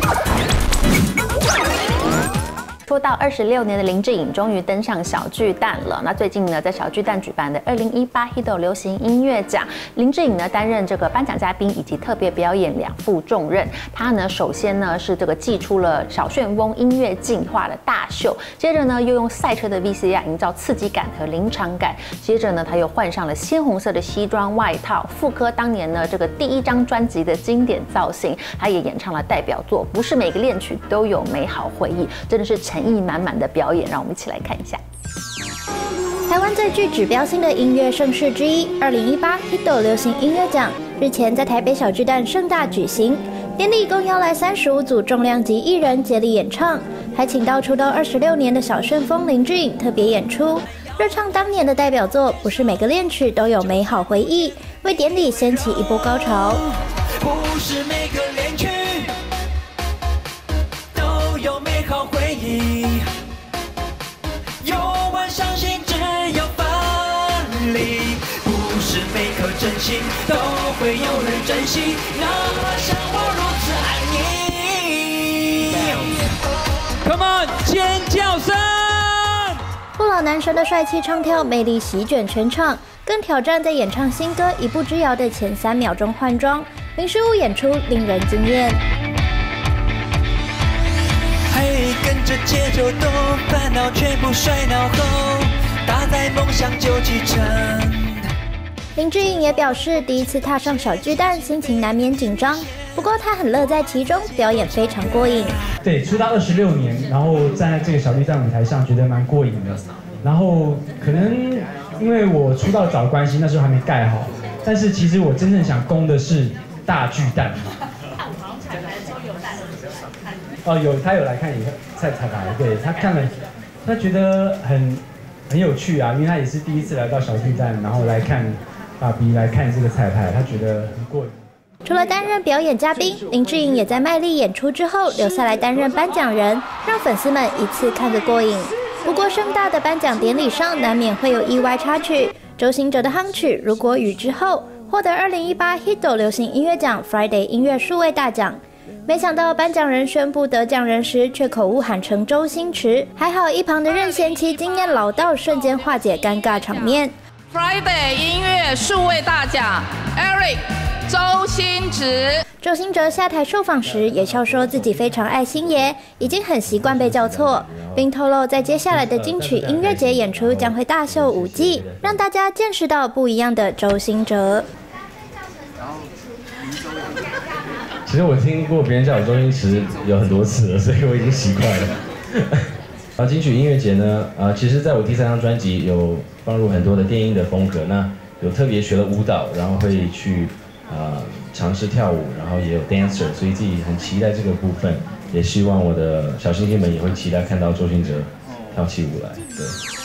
出道26年的林志颖终于登上小巨蛋了。那最近呢，在小巨蛋举办的2018 HIDO 流行音乐奖，林志颖呢担任这个颁奖嘉宾以及特别表演2副重任。他呢首先呢是这个祭出了小旋风音乐进化的大秀，接着呢又用赛车的 VCR 营造刺激感和临场感，接着呢他又换上了鲜红色的西装外套，复刻当年呢这个第1张专辑的经典造型。他也演唱了代表作《不是每个恋曲都有美好回忆》，真的是诚意满满的表演，让我们一起来看一下。 台湾最具指标性的音乐盛事之一，2018 HIDO 流行音乐奖日前在台北小巨蛋盛大举行，典礼共邀来35组重量级艺人接力演唱，还请到出道26年的小旋风林志颖特别演出，热唱当年的代表作《不是每个恋曲都有美好回忆》，为典礼掀起一波高潮。 不是每个恋曲都有美好回忆，有我相信只有分离，不是每颗真心都会有人珍惜，哪怕像我如此爱你。Come on， 尖叫声！ 不老男神的帅气唱跳魅力席卷全场，更挑战在演唱新歌《一步之遥》的前3秒钟换装，零失误演出令人惊艳。 嘿，跟着节奏动，烦恼全部甩脑后，打在梦想就启程。 林志颖也表示，第一次踏上小巨蛋，心情难免紧张，不过他很乐在其中，表演非常过瘾。 对，出道26年，然后站在这个小巨蛋舞台上，觉得蛮过瘾的。然后可能因为我出道早的关系，那时候还没盖好，但是其实我真正想攻的是大巨蛋。哦，他有来看一个彩排，对他看了，他觉得很有趣啊，因为他也是第一次来到小巨蛋，然后来看爸比来看这个彩排，他觉得很过瘾。 除了担任表演嘉宾，林志颖也在卖力演出之后留下来担任颁奖人，让粉丝们一次看个过瘾。不过盛大的颁奖典礼上难免会有意外插曲，周兴哲的夯曲《如果雨》之后获得2018 HIDO 流行音乐奖 Friday 音乐数位大奖。没想到颁奖人宣布得奖人时，却口误喊成周星驰，还好一旁的任贤齐经验老道，瞬间化解尴尬场面。 Friday 音乐数位大奖 Eric 周星驰。 周兴哲下台受访时也笑说自己非常爱星爷，已经很习惯被叫错，并透露在接下来的金曲音乐节演出将会大秀舞技，让大家见识到不一样的周兴哲。 其实我听过别人叫我周星驰有很多次了，所以我已经习惯了。然后金曲音乐节呢，其实在我第3张专辑有放入很多的电音的风格，那有特别学了舞蹈，然后会去尝试跳舞，然后也有 dancer， 所以自己很期待这个部分，也希望我的小星星们也会期待看到周兴哲跳起舞来。对。